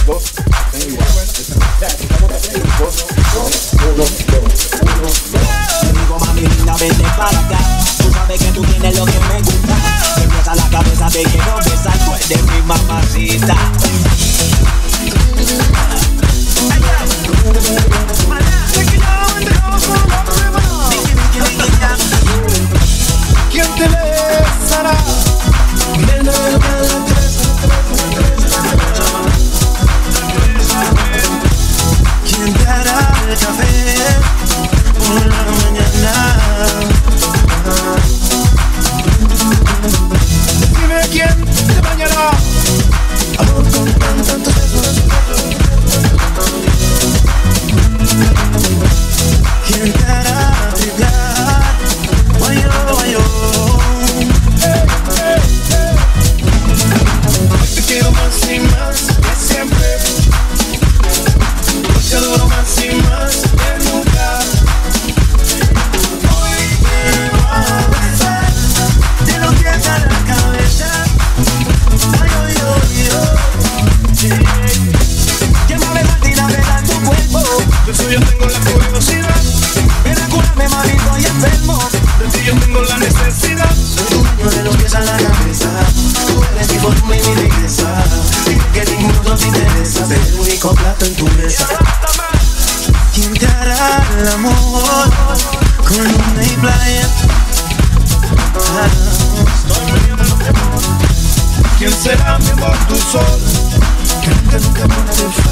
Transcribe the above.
Digo, mami linda, vente para acá. Tú sabes que tú tienes lo que me gusta. Me empieza la cabeza, te quiero besar. Tú eres mi mamacita. ¿Quién te besará? ¿Quién te hará el café por la mañana? Dime quién te bañará. Amor con tantos besos. ¿Quién te hará vibrar? Guayo, guayo. Hoy te quiero más y más que siempre. Hoy te adoro más y más que nunca. Hoy te voy a besar de los pies a la cabeza. Ay, ay, ay, ay. Llévame Martina, verás tu cuerpo. De eso yo tengo la curiosidad. Ven a curarme, mami, estoy enfermo. De ti yo tengo la necesidad. Soy dueño de los pies a la cabeza. Tú eres mi fortuna y mi riqueza. Dime que ninguno te interesa. Ser el único plato en tu mesa. ¿Quién te hará el amor con luna y playa? ¿Quién será mi amor, tu sol? Que nunca, nunca pone de falta.